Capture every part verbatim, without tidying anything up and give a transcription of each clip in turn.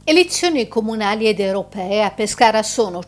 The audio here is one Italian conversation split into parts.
Elezioni comunali ed europee. A Pescara sono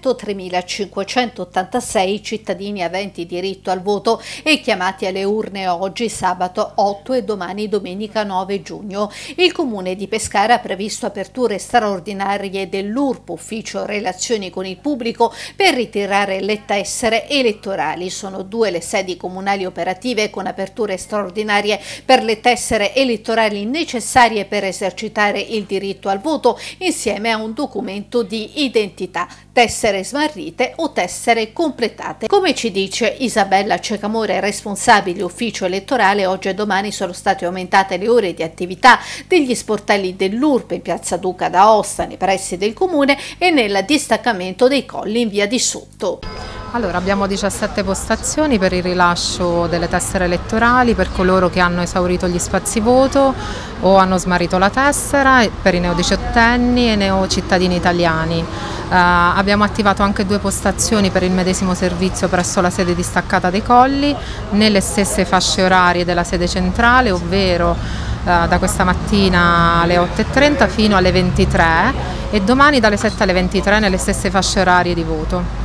centotremilacinquecentottantasei cittadini aventi diritto al voto e chiamati alle urne oggi sabato otto e domani domenica nove giugno. Il comune di Pescara ha previsto aperture straordinarie dell'U R P, ufficio relazioni con il pubblico, per ritirare le tessere elettorali. Sono due le sedi comunali operative con aperture straordinarie per le tessere elettorali necessarie per esercitare il diritto al voto, insieme a un documento di identità, tessere smarrite o tessere completate. Come ci dice Isabella Cecamore, responsabile ufficio elettorale, oggi e domani sono state aumentate le ore di attività degli sportelli dell'U R P in piazza Duca d'Aosta, nei pressi del comune, e nel distaccamento dei Colli in via di Sotto. Allora, abbiamo diciassette postazioni per il rilascio delle tessere elettorali per coloro che hanno esaurito gli spazi voto o hanno smarrito la tessera, per i neodiciottenni e neocittadini italiani. Uh, abbiamo attivato anche due postazioni per il medesimo servizio presso la sede distaccata dei Colli, nelle stesse fasce orarie della sede centrale, ovvero uh, da questa mattina alle otto e trenta fino alle ventitré e domani dalle sette alle ventitré nelle stesse fasce orarie di voto.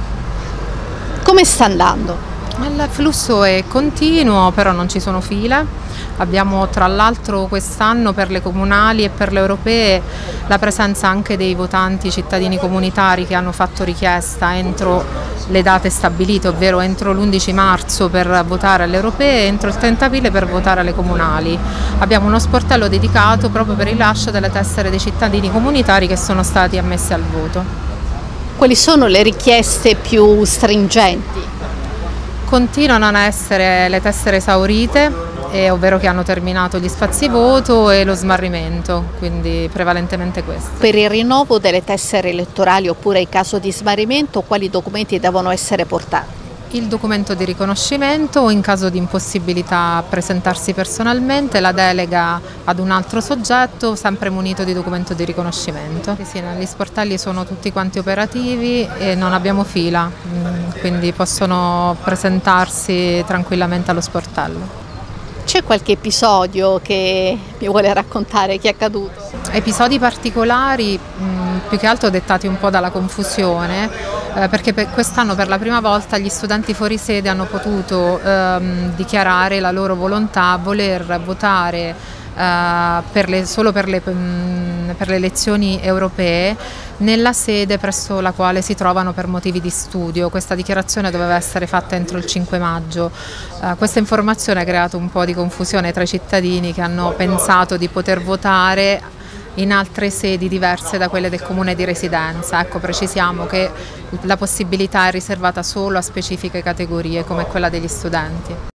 Come sta andando? Il flusso è continuo, però non ci sono file. Abbiamo tra l'altro quest'anno per le comunali e per le europee la presenza anche dei votanti cittadini comunitari che hanno fatto richiesta entro le date stabilite, ovvero entro l'undici marzo per votare alle europee e entro il trenta aprile per votare alle comunali. Abbiamo uno sportello dedicato proprio per il rilascio delle tessere dei cittadini comunitari che sono stati ammessi al voto. Quali sono le richieste più stringenti? Continuano a essere le tessere esaurite, eh, ovvero che hanno terminato gli spazi voto, e lo smarrimento, quindi prevalentemente questo. Per il rinnovo delle tessere elettorali oppure in caso di smarrimento, quali documenti devono essere portati? Il documento di riconoscimento o, in caso di impossibilità a presentarsi personalmente, la delega ad un altro soggetto sempre munito di documento di riconoscimento. Sì, gli sportelli sono tutti quanti operativi e non abbiamo fila, quindi possono presentarsi tranquillamente allo sportello. C'è qualche episodio che mi vuole raccontare che è accaduto? Episodi particolari, mh, più che altro dettati un po' dalla confusione, eh, perché per quest'anno per la prima volta gli studenti fuori sede hanno potuto ehm, dichiarare la loro volontà a voler votare Uh, per le, solo per le, um, per le elezioni europee nella sede presso la quale si trovano per motivi di studio. Questa dichiarazione doveva essere fatta entro il cinque maggio. Uh, questa informazione ha creato un po' di confusione tra i cittadini che hanno pensato di poter votare in altre sedi diverse da quelle del comune di residenza. Ecco, precisiamo che la possibilità è riservata solo a specifiche categorie come quella degli studenti.